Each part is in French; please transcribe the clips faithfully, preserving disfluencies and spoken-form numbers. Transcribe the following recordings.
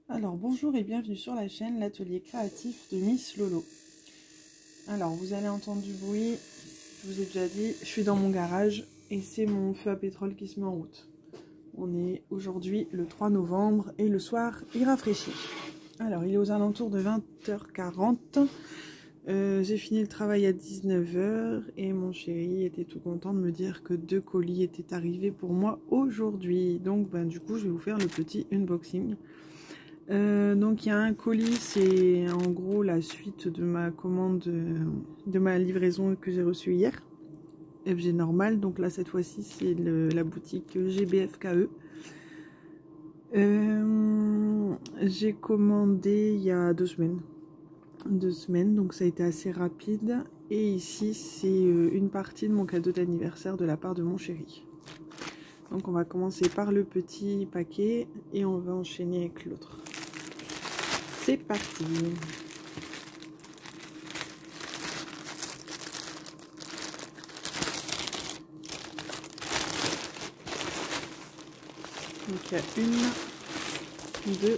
Alors bonjour et bienvenue sur la chaîne l'atelier créatif de Miss Lolo. Alors vous allez entendre du bruit, je vous ai déjà dit, je suis dans mon garage et c'est mon feu à pétrole qui se met en route. On est aujourd'hui le trois novembre et le soir il rafraîchit. Alors il est aux alentours de vingt heures quarante, euh, j'ai fini le travail à dix-neuf heures et mon chéri était tout content de me dire que deux colis étaient arrivés pour moi aujourd'hui. Donc ben, du coup je vais vous faire le petit unboxing. Euh, donc il y a un colis, c'est en gros la suite de ma commande, de ma livraison que j'ai reçue hier, F G normal. Donc là cette fois-ci c'est la boutique G B F K E. Euh, j'ai commandé il y a deux semaines, deux semaines, donc ça a été assez rapide. Et ici c'est une partie de mon cadeau d'anniversaire de la part de mon chéri. Donc on va commencer par le petit paquet et on va enchaîner avec l'autre. C'est parti. Donc il y a une, deux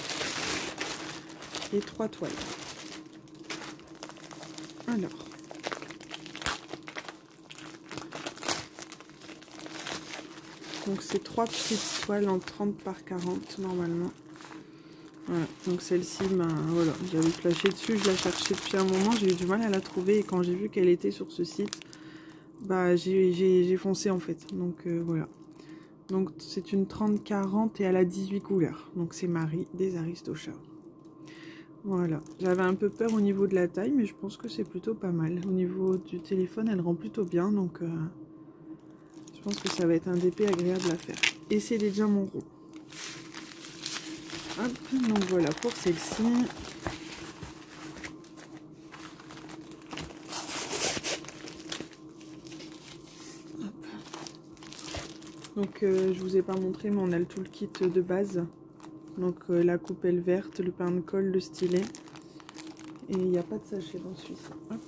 et trois toiles. Alors. Donc c'est trois petites toiles en trente par quarante normalement. Voilà, donc celle-ci, ben voilà, j'avais flashé dessus, je la cherchais depuis un moment, j'ai eu du mal à la trouver et quand j'ai vu qu'elle était sur ce site, bah j'ai foncé en fait. Donc euh, voilà. Donc c'est une trente quarante et elle a dix-huit couleurs. Donc c'est Marie des Aristochats. Voilà, j'avais un peu peur au niveau de la taille, mais je pense que c'est plutôt pas mal. Au niveau du téléphone, elle rend plutôt bien, donc euh, je pense que ça va être un D P agréable à faire. Et c'est déjà mon rond. Hop, donc voilà pour celle-ci. Donc euh, je vous ai pas montré, mais on a le tout le kit de base. Donc euh, la coupelle verte, le pain de colle, le stylet. Et il n'y a pas de sachet dans celui-ci. Hop.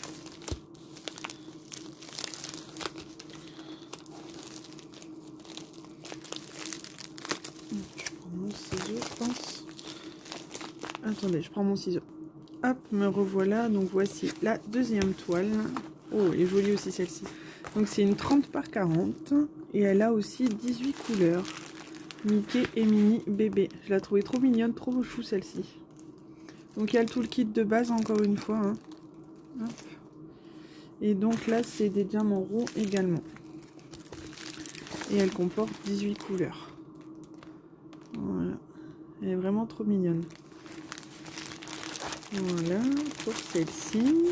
Je prends mon ciseau, je pense. Attendez, je prends mon ciseau. Hop, me revoilà. Donc voici la deuxième toile. Oh, elle est jolie aussi celle-ci. Donc c'est une trente par quarante. Et elle a aussi dix-huit couleurs. Mickey et Minnie bébé. Je la trouvais trop mignonne, trop chou celle-ci. Donc il y a tout le kit de base encore une fois. Hein. Hop. Et donc là c'est des diamants ronds également. Et elle comporte dix-huit couleurs. Voilà. Elle est vraiment trop mignonne. Voilà pour celle-ci.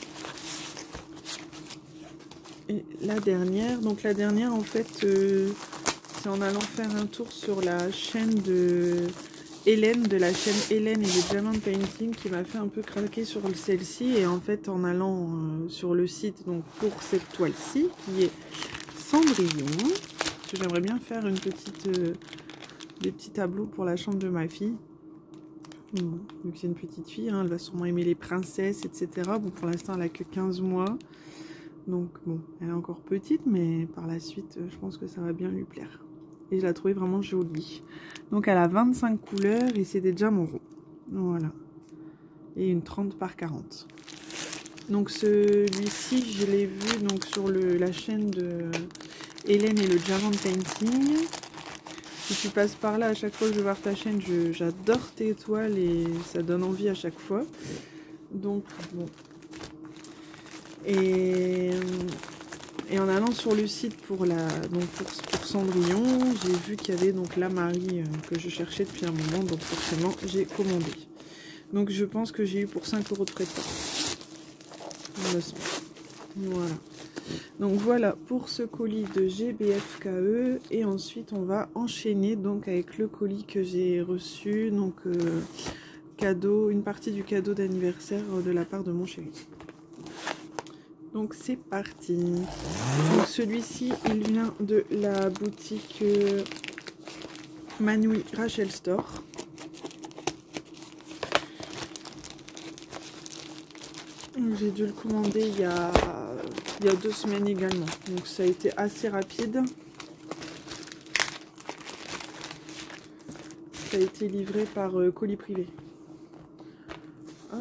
Et la dernière, donc la dernière en fait, euh, c'est en allant faire un tour sur la chaîne de Hélène, de la chaîne Hélène et le Diamond Painting qui m'a fait un peu craquer sur celle-ci. Et en fait en allant euh, sur le site donc pour cette toile-ci qui est Cendrillon, parce que j'aimerais bien faire une petite, euh, des petits tableaux pour la chambre de ma fille. Bon, vu que c'est une petite fille, hein, elle va sûrement aimer les princesses, et cetera. Bon, pour l'instant, elle a que quinze mois. Donc, bon, elle est encore petite, mais par la suite, je pense que ça va bien lui plaire. Et je la trouvais vraiment jolie. Donc, elle a vingt-cinq couleurs et c'est des diamants ronds. Voilà. Et une trente par quarante. Donc, celui-ci, je l'ai vu donc, sur le, la chaîne de Hélène et le Diamond Painting. Si tu passes par là à chaque fois que je vais voir ta chaîne, j'adore tes toiles et ça donne envie à chaque fois. Donc bon. Et, et en allant sur le site pour la donc pour, pour Cendrillon, j'ai vu qu'il y avait donc la Marie euh, que je cherchais depuis un moment, donc forcément j'ai commandé. Donc je pense que j'ai eu pour cinq euros de frais de port. Il me semble. Voilà. Donc voilà pour ce colis de G B F K E et ensuite on va enchaîner donc avec le colis que j'ai reçu, donc euh, cadeau, une partie du cadeau d'anniversaire de la part de mon chéri. Donc c'est parti. Donc celui-ci il vient de la boutique euh, Manui Rachel Store. J'ai dû le commander il y a il y a deux semaines également, donc ça a été assez rapide. ça a été livré par euh, colis privé. Hop.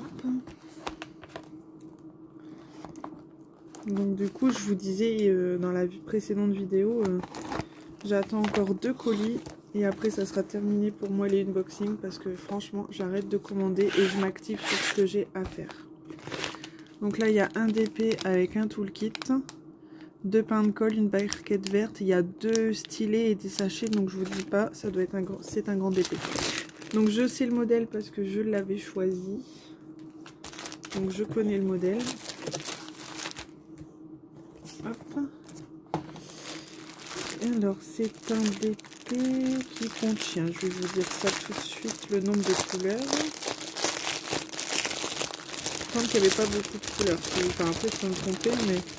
Donc du coup, je vous disais euh, dans la précédente vidéo, euh, j'attends encore deux colis et après ça sera terminé pour moi les unboxings parce que franchement, j'arrête de commander et je m'active sur ce que j'ai à faire. Donc là, il y a un D P avec un toolkit, deux pains de colle, une barquette verte, il y a deux stylets et des sachets, donc je vous dis pas, ça doit être un grand, c'est un grand D P. Donc je sais le modèle parce que je l'avais choisi, donc je connais le modèle. Hop. Alors c'est un D P qui contient, je vais vous dire ça tout de suite, le nombre de couleurs. Il me semble qu'il n'y avait pas beaucoup de couleurs, enfin après je peux me tromper,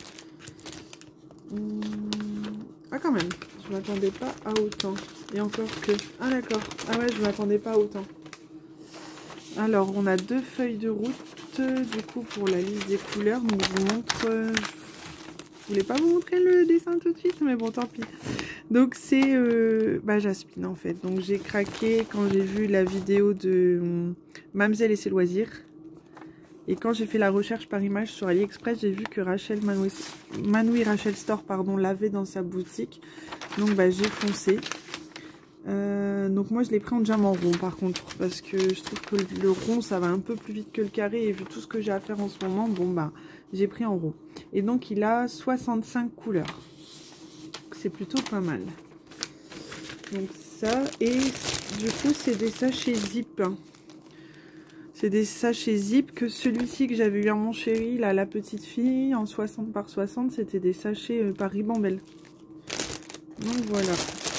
mais hum... ah quand même, je m'attendais pas à autant. Et encore que, ah d'accord, ah ouais je m'attendais pas à autant. Alors on a deux feuilles de route du coup pour la liste des couleurs, donc je vous montre. Euh, je voulais pas vous montrer le dessin tout de suite, mais bon tant pis. Donc c'est euh, bah, Jasmine en fait. Donc j'ai craqué quand j'ai vu la vidéo de euh, Mamzelle et ses loisirs. Et quand j'ai fait la recherche par image sur AliExpress, j'ai vu que Rachel Manoui, Manoui Rachel Store pardon l'avait dans sa boutique. Donc bah, j'ai foncé. Euh, donc moi je l'ai pris en diamant rond par contre, parce que je trouve que le rond ça va un peu plus vite que le carré, et vu tout ce que j'ai à faire en ce moment, bon bah j'ai pris en rond. Et donc il a soixante-cinq couleurs, c'est plutôt pas mal. Donc ça, et du coup c'est des sachets zip, c'est des sachets zip, que celui-ci que j'avais eu à mon chéri, là, la petite fille, en soixante par soixante, c'était des sachets euh, par Ribambelle. Donc voilà.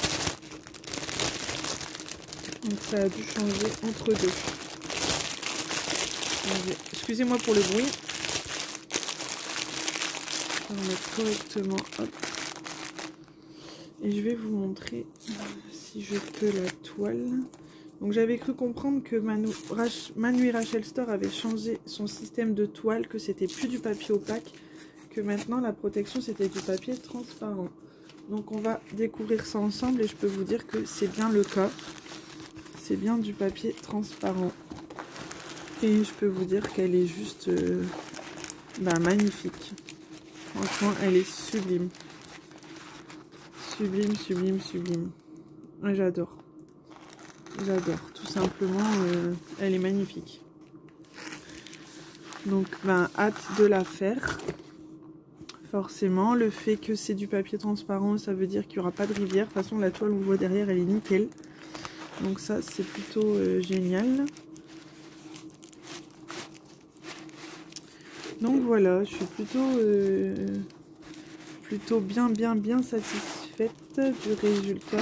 Donc ça a dû changer entre deux. Excusez-moi pour le bruit. On va mettre correctement. Hop. Et je vais vous montrer si je peux la toile. Donc j'avais cru comprendre que Manu, Rach, Manu Rachel Store avait changé son système de toile, que c'était plus du papier opaque, que maintenant la protection c'était du papier transparent. Donc on va découvrir ça ensemble et je peux vous dire que c'est bien le cas. C'est bien du papier transparent. Et je peux vous dire qu'elle est juste euh, bah, magnifique. Franchement, elle est sublime. Sublime, sublime, sublime. J'adore. J'adore. Tout simplement, euh, elle est magnifique. Donc, ben, hâte de la faire. Forcément, le fait que c'est du papier transparent, ça veut dire qu'il n'y aura pas de rivière. De toute façon, la toile, on voit derrière, elle est nickel. Donc ça, c'est plutôt euh, génial. Donc voilà, je suis plutôt, euh, plutôt bien, bien, bien satisfaite du résultat.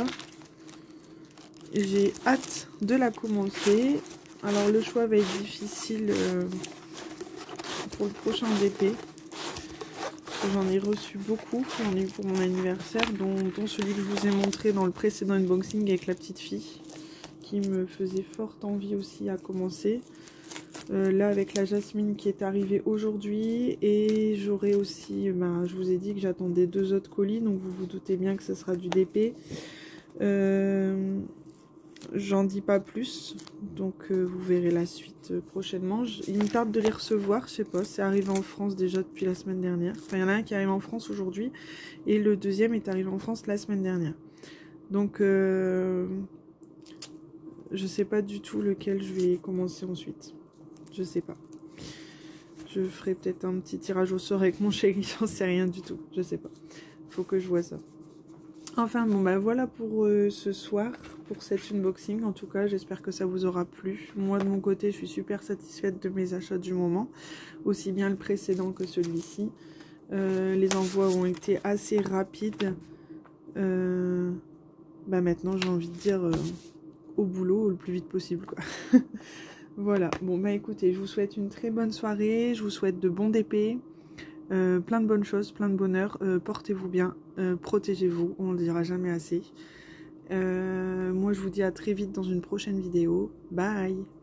J'ai hâte de la commencer. Alors le choix va être difficile euh, pour le prochain D P. J'en ai reçu beaucoup, j'en ai eu pour mon anniversaire, dont, dont celui que je vous ai montré dans le précédent unboxing avec la petite fille, qui me faisait forte envie aussi à commencer. Euh, là avec la Jasmine qui est arrivée aujourd'hui, et j'aurai aussi, bah, je vous ai dit que j'attendais deux autres colis, donc vous vous doutez bien que ce sera du D P. Euh, J'en dis pas plus, donc euh, vous verrez la suite euh, prochainement. Je, il me tarde de les recevoir, je sais pas, c'est arrivé en France déjà depuis la semaine dernière. Enfin, il y en a un qui arrive en France aujourd'hui, et le deuxième est arrivé en France la semaine dernière. Donc, euh, je sais pas du tout lequel je vais commencer ensuite. Je sais pas. Je ferai peut-être un petit tirage au sort avec mon chéri, j'en sais rien du tout. Je sais pas. Faut que je vois ça. Enfin bon bah voilà pour euh, ce soir, pour cet unboxing. En tout cas j'espère que ça vous aura plu. Moi de mon côté je suis super satisfaite de mes achats du moment. Aussi bien le précédent que celui-ci. Euh, les envois ont été assez rapides. Euh, bah maintenant j'ai envie de dire euh, au boulot le plus vite possible quoi. Voilà, bon bah écoutez, je vous souhaite une très bonne soirée, je vous souhaite de bons D P, euh, plein de bonnes choses, plein de bonheur, euh, portez-vous bien, euh, protégez-vous, on ne le dira jamais assez. Euh, moi je vous dis à très vite dans une prochaine vidéo, bye.